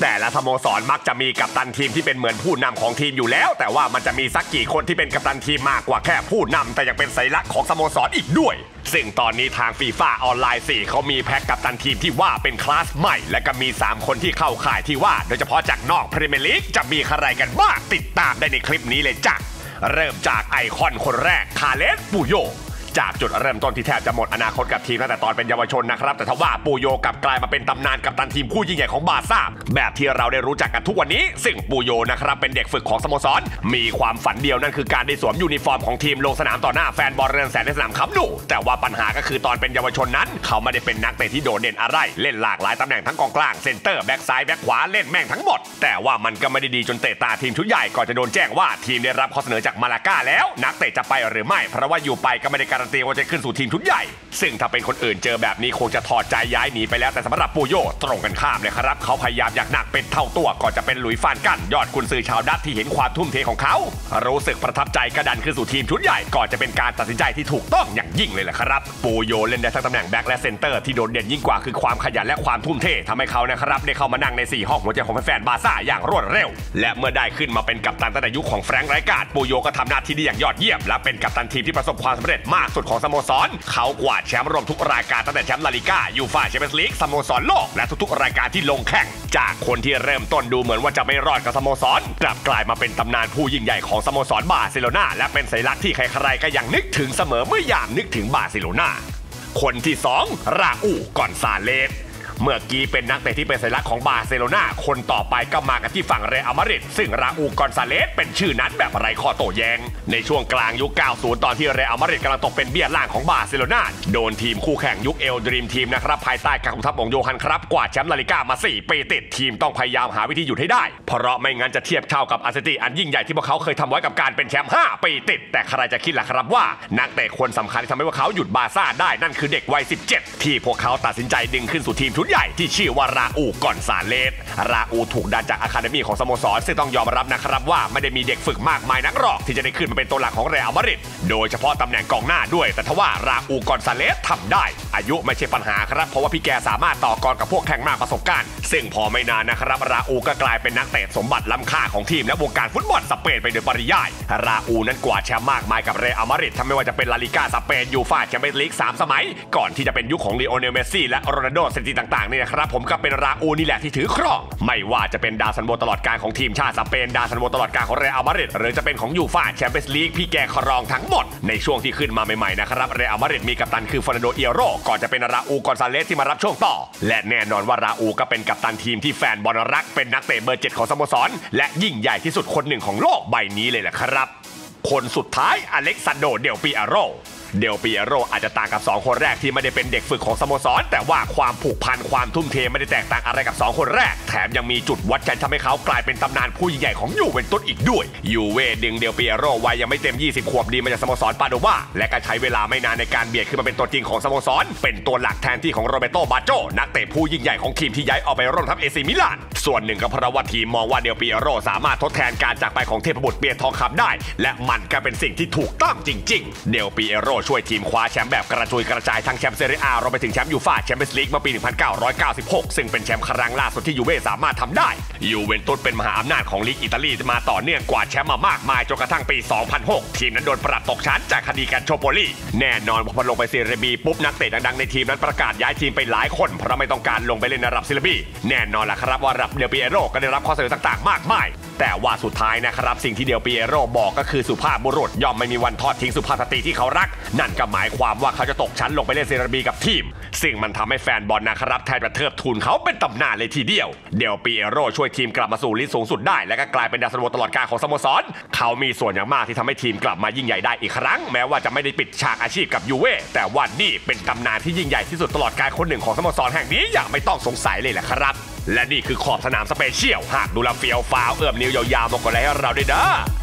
แต่ละสโมสรมักจะมีกัปตันทีมที่เป็นเหมือนผู้นำของทีมอยู่แล้วแต่ว่ามันจะมีสักกี่คนที่เป็นกัปตันทีมมากกว่าแค่ผู้นำแต่ยังเป็นสัญลักษณ์ของสโมสรอีกด้วยซึ่งตอนนี้ทางฟีฟ่าออนไลน์4เขามีแพ็กกัปตันทีมที่ว่าเป็นคลาสใหม่และก็มี3คนที่เข้าข่ายที่ว่าโดยเฉพาะจากนอกพรีเมียร์ลีกจะมีใครกันบ้างติดตามได้ในคลิปนี้เลยจ้ะเริ่มจากไอคอนคนแรกคาเลสปูโยจากจุดเริ่มต้นที่แทบจะหมดอนาคตกับทีมตั้งแต่ตอนเป็นเยาวชนนะครับแต่ทว่าปูโยกลับกลายมาเป็นตำนานกัปตันทีมผู้ยิ่งใหญ่ของบาร์ซ่าแบบที่เราได้รู้จักกันทุกวันนี้ซึ่งปูโยนะครับเป็นเด็กฝึกของสโมสรมีความฝันเดียวนั่นคือการได้สวมยูนิฟอร์มของทีมลงสนามต่อหน้าแฟนบอลเรือนแสนในสนามคัมนูแต่ว่าปัญหาก็คือตอนเป็นเยาวชนนั้นเขาไม่ได้เป็นนักเตะที่โดดเด่นอะไรเล่นหลากหลายตำแหน่งทั้งกองกลางเซนเตอร์แบ็กซ้ายแบ็กขวาเล่นแม่งทั้งหมดแต่ว่ามันก็ไม่ได้ดีจนเตะตาทีมชุดใหญ่ก่อนจะโดนแจ้งว่าทีมได้รับข้อเสนอจากมาลาก้าแล้วนักเตะจะไปหรือไม่เพราะว่าอยู่ไปก็ไม่ได้การันตีว่าจะขึ้นสู่ทีมชุดใหญ่ซึ่งถ้าเป็นคนอื่นเจอแบบนี้คงจะถอดใจย้ายหนีไปแล้วแต่สำหรับปูโยตรงกันข้ามเลยครับเขาพยายามอยากหนักเป็นเท่าตัวก่อนจะเป็นหลุยส์ฟานกันยอดกุนซือชาวดัตที่เห็นความทุ่มเทของเขารู้สึกประทับใจกระดันขึ้นสู่ทีมชุดใหญ่ก่อนจะเป็นการตัดสินใจที่ถูกต้องอย่างยิ่งเลยแหละครับปูโยเล่นได้ทั้งตำแหน่งแบ็คและเซนเตอร์ที่โดดเด่นยิ่งกว่าคือความขยันและความทุ่มเททำให้เขานะครับได้เข้ามานั่งใน4ห้องหัวใจของแฟนบาร์ซ่าอย่างรวดเร็วและเมื่อได้ขึ้นมาเป็นกัปตันตั้งแต่ยุคของแฟรงค์ไรการ์ดปูโยก็ทำหน้าที่ได้อย่างยอดเยี่ยมและเป็นกัปตันทีมที่ประสบความสำเร็จมากสุดของสโมสรเขากวาดแชมป์รวมทุกรายการตั้งแต่แชมป์ลาลิก้ายูฟ่าแชมเปี้ยนส์ลีกสโมสรโลกและทุกๆรายการที่ลงแข่งจากคนที่เริ่มต้นดูเหมือนว่าจะไม่รอดกับสโมสรกลับกลายมาเป็นตำนานผู้ยิ่งใหญ่ของสโมสรบาร์เซโลนาและเป็นสัญลักษณ์ที่ใครๆก็ยังนึกถึงเสมอเมื่อยามนึกถึงบาร์เซโลนาคนที่2ราอูกอนซาเลสเมื่อกี้เป็นนักเตะที่เป็นสัญลักษณ์ของบาร์เซโลนาคนต่อไปก็มากันที่ฝั่งเรอัลมาดริดซึ่งราอูกอนซาเลสเป็นชื่อนั้นแบบไร้ข้อโต้แย้งในช่วงกลางยุค 90 ตอนที่เรอัลมาดริดกำลังตกเป็นเบี้ยล่างของบาร์เซโลนาโดนทีมคู่แข่งยุคเอลดรีมทีมนะครับภายใต้การคุมทัพของโยฮันครับกวาดแชมป์ลาลิก้ามา4ปีติดทีมต้องพยายามหาวิธีหยุดให้ได้เพราะไม่งั้นจะเทียบเท่ากับอาร์เซนติอันยิ่งใหญ่ที่พวกเขาเคยทำไว้กับการเป็นแชมป์5ปีติดแต่ใครจะคิดล่ะครับว่านักเตะคนสำคัญที่ทำให้พวกเขาหยุดบาร์ซ่าได้นั่นคือเด็กวัย17ที่พวกเขาตัดสินใจดึงขึ้นสู่ทีมชุดใหญ่ที่ชื่อว่าราอูกอนซาเลสราอูถูกดันจากอะคาเดมี่ของสโมสรซึ่งต้องยอมรับนะครับว่าไม่ได้มีเด็กฝึกมากมายนักหรอกที่จะได้ขึ้นมาเป็นตัวหลักของเรอัลมาดริดโดยเฉพาะตำแหน่งกองหน้าด้วยแต่ทว่าราอูกอนซาเลสทำได้อายุไม่ใช่ปัญหาครับเพราะว่าพี่แกสามารถต่อกรกับพวกแข่งมากประสบการณ์ซึ่งพอไม่นานนะครับราอูก็กลายเป็นนักเตะสมบัติล้ำค่าของทีมและวงการฟุตบอลสเปนไปโดยปริยายราอูนั้นกวาดแชมป์มากมายกับเรอัลมาดริดทำไม่ว่าจะเป็นลาลิก้าสเปนยูฟ่าแชมเปี้ยนส์ลีก3 สมัยก่อนที่จะเป็นยุคของลีโอเนลเมสซี่และโรนัลโดเซนติต่างๆนี่นะครับผมก็เป็นราอูนี่แหละที่ถือครองไม่ว่าจะเป็นดาวซันโบตลอดการของทีมชาติสเปนดาวซันโบตลอดการของเรอัลมาดริดหรือจะเป็นของยูฟ่าแชมเปี้ยนส์ลีกพี่แกครองทั้งหมดในช่วงที่ขึ้นมาใหม่ๆนะครับเรอัลมาดริดมีกัปตันคือฟอร์นันโดเอียโรก่อนจะเป็นราอูกอนซาเลสที่มารับช่วงต่อและแน่นอนว่าราอูก็เป็นกัปตันทีมที่แฟนบอลรักเป็นนักเตะเบอร์7ของสโมสรและยิ่งใหญ่ที่สุดคนหนึ่งของโลกใบนี้เลยแหละครับคนสุดท้ายอเล็กซานโดเดลปิอาโรอาจจะต่างกับ2คนแรกที่ไม่ได้เป็นเด็กฝึกของสโมสรแต่ว่าความผูกพันความทุ่มเทไม่ได้แตกต่างอะไรกับ2คนแรกแถมยังมีจุดวัดใจทำให้เขากลายเป็นตำนานผู้ใหญ่ของยูเวนตุสอีกด้วยยูเว่ดึงเดลปิอาโรวัยยังไม่เต็ม20 ขวบดีมาจากสโมสรปาโดวาและก็ใช้เวลาไม่นานในการเบียดขึ้นมาเป็นตัวจริงของสโมสรเป็นตัวหลักแทนที่ของโรเบโตบาโจนักเตะผู้ยิ่งใหญ่ของทีมที่ย้ายออกไปร่วมทัพเอซีมิลานส่วนหนึ่งก็เพราะว่าทีมมองว่าเดลปิอาโรสามารถทดแทนการจากไปของเทพบุตรเปียทองคำได้และมันก็เป็นสิ่งที่ถูกต้องจริงๆเดลปิอาโรช่วยทีมคว้าแชมป์แบบกระจุยกระจายทั้งแชมป์เซเรียรวมไปถึงแชมป์ยูฟ่าแชมเปี้ยนส์ลีกเมื่อปี 1996 ซึ่งเป็นแชมป์ครั้งล่าสุดที่ยูเว่สามารถทำได้ยูเวนตุสเป็นมหาอำนาจของลีกอิตาลีมาต่อเนื่องกว่าแชมป์มามากมายจนกระทั่งปี 2006 ทีมนั้นโดนปรับตกชั้นจากคดีการโชโปลีแน่นอนพอลงไปซีเรียบีปุ๊บนักเตะดังๆในทีมนั้นประกาศย้ายทีมไปหลายคนเพราะไม่ต้องการลงไปเล่นในระดับซีเรียบีแน่นอนล่ะครับว่าระดับเดลปิอาโรก็ได้รับข้อเสนอต่างๆมากมายแต่ว่าสุดท้ายนะครับสิ่งที่เดลปิอาโรบอกก็คือสุภาพบุรุษย่อมไม่มีวันทอดทิ้งสุภาพสตรีที่เขารักนั่นก็หมายความว่าเขาจะตกชั้นลงไปเล่นซีเรียบีกับทีมซึ่งมันทำให้แฟนบอลนะครับแทบจะเทิดทูนเขาเป็นตำนานเลยทีเดียวเดลปิอาโรช่วยทีมกลับมาสู่ลีกสูงสุดได้และก็กลายเป็นดาวซันโวตลอดกาลของสโมสรเขามีส่วนอย่างมากที่ทำให้ทีมกลับมายิ่งใหญ่ได้อีกครั้งแม้ว่าจะไม่ได้ปิดฉากอาชีพกับยูเว่แต่ว่านี่เป็นตำนานที่ยิ่งใหญ่ที่สุดตลอดกาลคนหนึ่งของสโมสรแห่งนี้อย่างไม่ต้องสงสัยเลยแหละครับและนี่คือขอบสนามสเปเชียลหากดูแลเฟียวฟ้าวเอื้อมนิ้วยาวๆมากกว่าแล้วเราด้วยเด้อ